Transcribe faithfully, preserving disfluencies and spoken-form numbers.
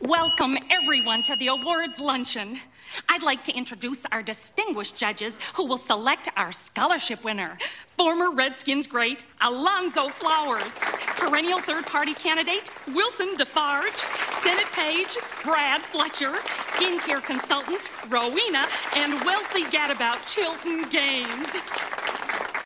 Welcome, everyone, to the awards luncheon. I'd like to introduce our distinguished judges who will select our scholarship winner. Former Redskins great, Alonzo Flowers. Perennial third-party candidate, Wilson DeFarge. Senate page, Brad Fletcher. Skincare consultant, Rowena. And wealthy gadabout, Chilton Gaines.